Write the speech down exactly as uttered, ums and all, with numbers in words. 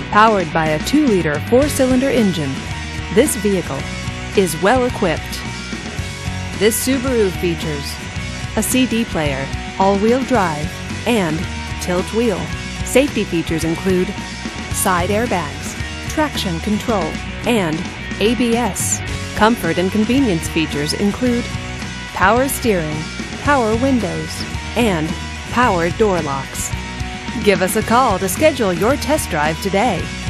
Powered by a two liter four-cylinder engine, this vehicle is well equipped. This Subaru features a C D player, all-wheel drive, and tilt wheel. Safety features include side airbags, traction control, and A B S. Comfort and convenience features include power steering, power windows, and power door locks. Give us a call to schedule your test drive today.